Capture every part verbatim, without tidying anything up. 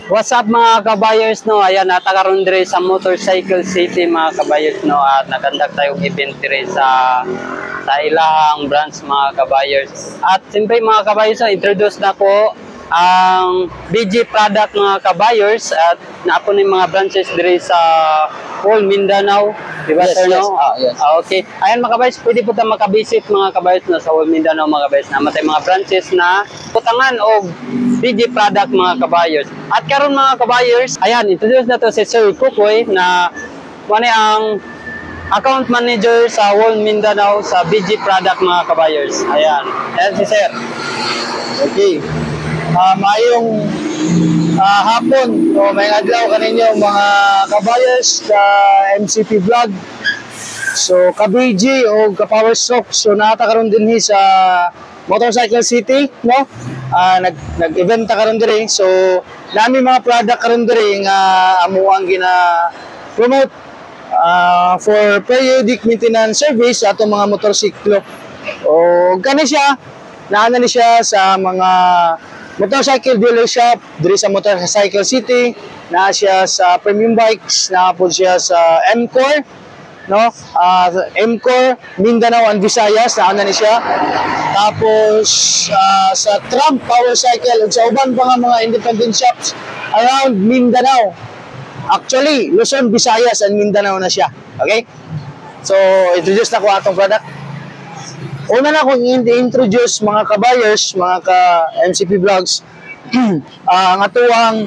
What's up mga kabayers no? Ayan, natakaroon dire sa Motorcycle City mga kabayers no, at nagandak tayong event dire sa sa ilahang branch mga kabayers. At siyempre mga kabayers, no, introduce na ko ang B G product mga kabayers at napo ni mga branches dire sa whole Mindanao, di ba, yes, sir, yes. no? Ah, yes. Ah, okay. Ayan mga kabayers, pwede po tayo makabisit mga kabayers na sa whole Mindanao mga kabayers. Naman tayo mga branches na putangan o B G product mga kabayers. At karon mga kabayers, ayan, introduce na to si Sir Kukoy na mani ang account manager sa whole Mindanao sa B G product mga kabayers. Ayan, ayan si Sir. Okay. Uh, mayong uh, hapon o may adlaw kaninyo mga kabayers sa M C P Vlog. So ka-B G o ka-Power Stroke. So natakaroon din hi sa Motorcycle City, no? Uh, nag nag-event ta karon dire. So nami mga product karon dire nga amo ang gina promote uh, for periodic maintenance service sa atong mga motorsiklo. O kani siya naana ni siya sa mga motorcycle dealership diri sa Motorcycle City, na siya sa premium bikes, na po siya sa M-Core, no? Uh, M-Core Mindanao and Visayas, naana ni siya. Tapos uh, sa Trump Power Cycle ug sa uban pa nga mga independent shops around Mindanao. Actually, Luzon, Visayas and Mindanao na siya. Okay? So, introduce na ko atong product. Una na akong i-introduce mga kabayers, mga ka-M C P Vlogs, uh, ang atuang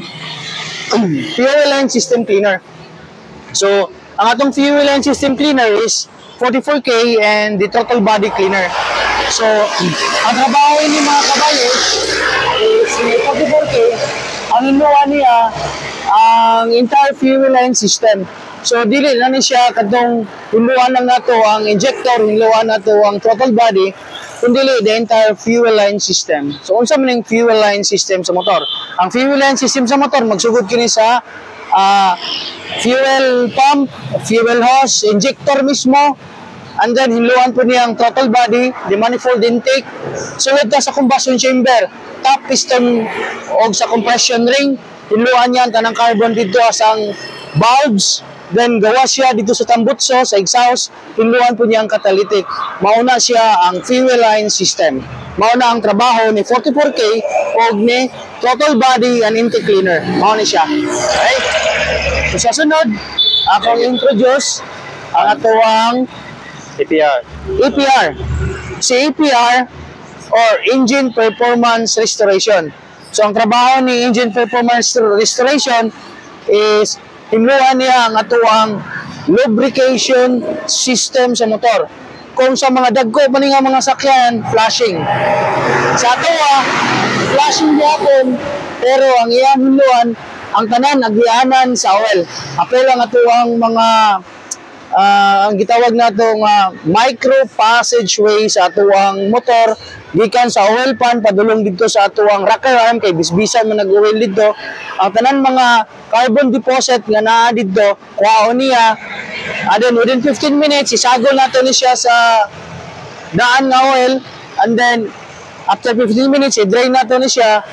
fuel line system cleaner. So, ang atong fuel line system cleaner is forty-four K and the total body cleaner. So, ang trabaho ni mga kabayers is forty-four K, ang inuwa niya ang entire fuel line system. So dili na ni siya kadtong hinluan lang nato ang injector, hinluan nato ang throttle body, kundi the entire fuel line system. So unsa man ang fuel line system sa motor? Ang fuel line system sa motor magsugod kini sa uh, fuel pump, fuel hose, injector mismo, and then hinluan po niya ang throttle body, the manifold intake, sulod ta sa combustion chamber, top piston o sa compression ring, hinluan niya ang tanang carbon dito asang valves. Then gawa siya dito sa tambutso, sa exhaust, hinluan po niya ang catalytic. Mauna siya ang fuel line system. Mauna ang trabaho ni forty-four K o ni throttle body and intake cleaner. Mauna siya. Okay? So sa sunod, akong introduce ang atuang E P R. E P R. Si E P R or Engine Performance Restoration. So ang trabaho ni Engine Performance Restoration is hinluan niya ang atuang lubrication system sa motor. Kung sa mga dagko pa nga mga sakyan, flashing. Sa atuwa, flashing gyapon, pero ang iyang hinluan, ang tanan agianan sa oil. Apel ang atuang mga uh, ang gitawag natong uh, micro passageway sa atuang motor, gikan sa oil pan padulong dito sa atuang rocker arm kay bisbisan man nag-oil dito. Ang tanan mga carbon deposit nga naa dito kuhaon niya, and then within fifteen minutes isagol nato ni siya sa daan nga oil, and then after fifteen minutes i-drain nato ni siya.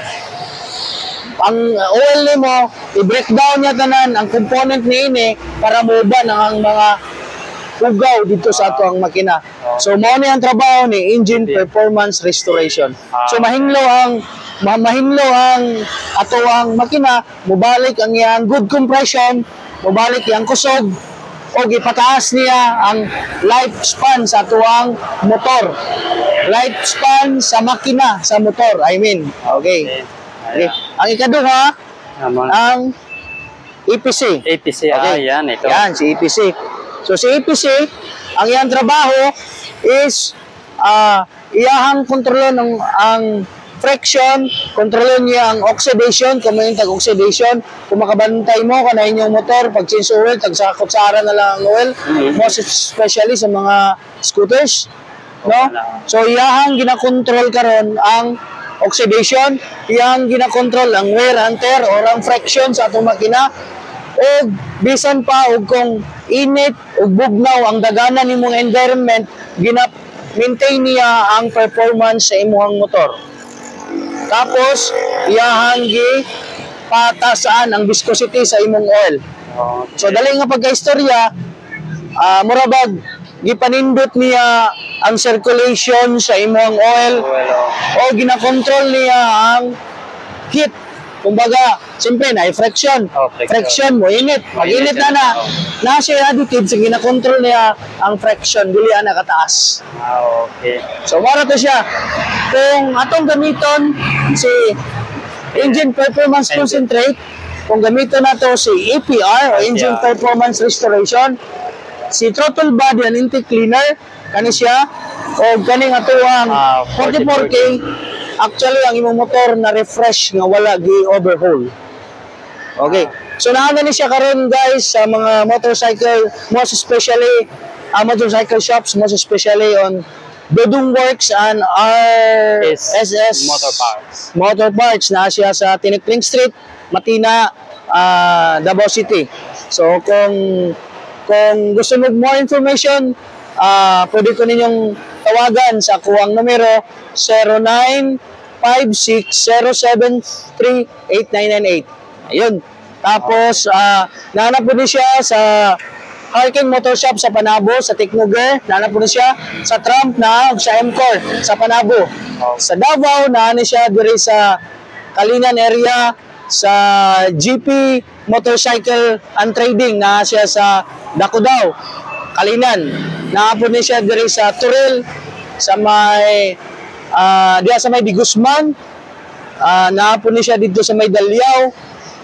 Ang oil nimo i-breakdown niya tanan ang component niini para muban ang mga ugaw dito sa ato ang makina. So mao ni ang trabaho ni Engine Performance Restoration. So mahinglo ang mahinglo ang ato ang makina, mubalik ang iyang good compression, mubalik ang kusog, o ipataas niya ang lifespan sa ato ang motor. Lifespan sa makina, sa motor, I mean. Okay. Okay. Ang ikaduha, ang E P C. E P C, ah, yan, ito. Yan, si E P C. So si E P C, ang iyang trabaho is uh, iyahang kontrolon ng ang friction, kontrolon niya ang oxidation, kung may tag-oxidation, kung makabantay mo kana inyong motor, pag change oil, tagsakot sa ara na lang ang oil, mm-hmm. Most especially sa mga scooters, no? So iyahang ginakontrol karon ang oxidation, iyahang ginakontrol ang wear and tear or ang friction sa atong makina, o bisan pa og kung init ug bugnaw ang daganan nimong environment, gina-maintain niya ang performance sa imong motor. Tapos iyahang gi patasaan ang viscosity sa imong oil. Okay. So dali nga pagka-istorya, ah murabag gipanindot niya ang circulation sa imong oil Well, oh. o gina-control niya ang heat. Kumbaga, siyempre na friction. Oh, friction. Friction mo init. Pag init na na, Oh. na siya additive sa gina-control niya ang friction dili ana kataas. Ah, okay. So mara to siya. Kung atong gamiton si engine performance Engine. concentrate, kung gamiton nato si E P R o engine Yeah. performance restoration, si throttle body and intake cleaner kani siya o kaning atuang Ah, forty-four K, actually ang imong motor na refresh nga wala gi overhaul. Okay. So naana ni siya karon guys sa mga motorcycle, most especially uh, motorcycle shops, most especially on Bedung Works and R Is S S motor parts. Motor Parts na siya sa Tinikling Street, Matina, ah, Davao City. So kung kung gusto mo more information, ah pwede ko ninyong tawagan sa kuwang numero zero nine five six zero seven three eight nine nine eight. Ayun. Tapos ah nahanap po din siya sa Harkin Motor Shop sa Panabo, sa Tiknuger. Nahanap po din siya sa Trump na sa M-Core sa Panabo. Sa Davao, nahanap siya diri sa Kalinan area, sa G P Motorcycle and Trading na siya sa Dakudao, Kalinan. Nahanap din siya diri sa Turil, sa may ah diya sa may Di Guzman. Ah nahanap din siya dito sa may Dalyao.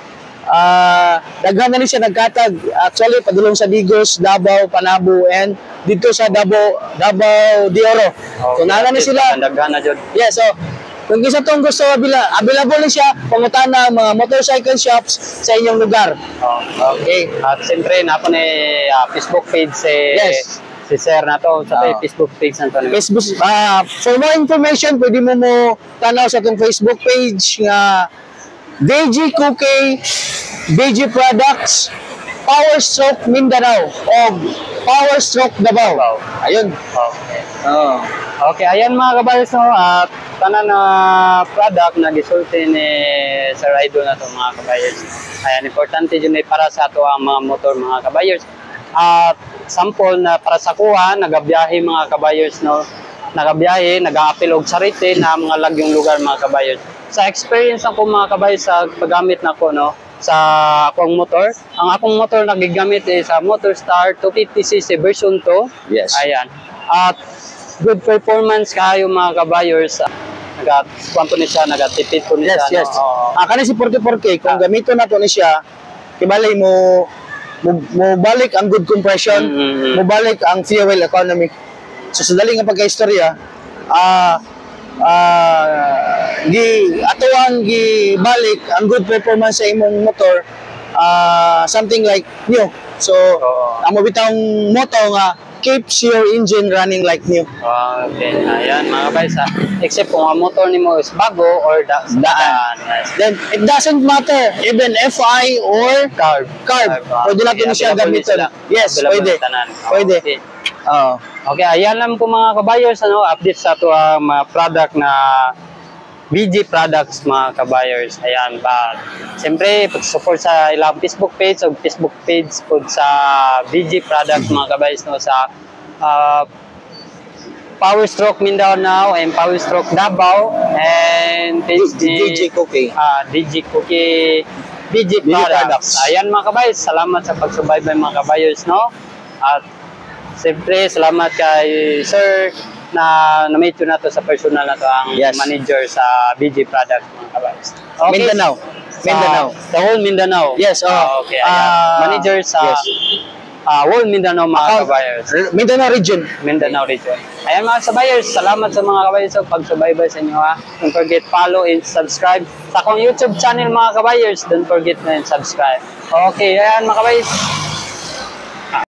Ah, daghan na ni siya nagkatag actually padulong sa Digos, Davao, Panabo and dito sa Davao, Davao de Oro. So naana ni sila. Daghan na jud. Yes, so kung isa tong gusto abila, available ni siya pangutana mga motorcycle shops sa inyong lugar. Oh, okay. At siyempre na po ni ah, Facebook page si Yes. si Sir na to sa Oh. Facebook page na to. Facebook, ah for more information, pwede mo mo tanaw sa itong Facebook page nga D G Cookie, D G Products, Power Stroke Mindanao o Power Stroke Davao. Davao. Ayun. Okay. Oh. Okay, ayan mga kabayos no, at tanan na product na gisulti ni Sir Idol na to mga kabayos. Ayan, importante yun ay para sa ato ang mga motor mga kabayos. At sample na para sa kuha, nagabiyahe mga kabayos no, nagabiyahe, nag-a-apil og sarite na mga lagyong lugar mga kabayos. Sa experience ako mga kabayos sa paggamit nako no, sa akong motor, ang akong motor nagigamit is sa Motorstar two fifty c c version two. Yes. Ayan. At good performance kayo mga kabayers. Nag-kuwan po ni siya, nag-tipid po ni Yes, siya. yes. No? Oo. Ah, kani si forty-four K, kung Ah. gamito na to ni siya, kibali mo mo, mo balik ang good compression, Mm-hmm. mo balik ang fuel economy. So sa dali nga pagka-istorya, ah ah gi ato ang gi balik ang good performance sa imong motor, ah something like new. So Oo. ang mabitang motto nga keeps your engine running like new. Okay, ayan mga kabayers. ah. Except kung ang motor ni mo is bago or da sa daan. Yes. Then it doesn't matter even F I or Carb. carb. ah. Pwede natin Okay, siya available gamitin. sila. Yes, Available pwede. sa tanan. Pwede. Okay. Oo. Okay, ayan lang po mga kabayers, ano, update sa ito ang mga product na B G Products mga kabayers. Ayan ba. Siyempre, pag-support sa ilang Facebook page o Facebook page po sa B G Products mga kabayers no, sa uh, Power Stroke Mindanao and Power Stroke Davao and page D J Cookie. uh, D J Cookie B G B G Products. Products. Ayan mga kabayers, salamat sa pagsubaybay mga kabayers no. At siyempre, salamat kay Sir na na-meet yun na to sa personal na to ang Yes. manager sa B G Products mga kabayers. Mindanao. Sa Mindanao. The whole Mindanao. Yes, oh. Ah, okay. Ayan. Ah, manager sa yes. ah, whole Mindanao mga Account- kabayers. Mindanao region. Mindanao region. Ayan mga kabayers, salamat sa mga kabayers sa pagsubaybay sa inyo ha. Don't forget follow and subscribe sa akong YouTube channel mga kabayers. Don't forget na and subscribe. Okay, ayan mga kabayers.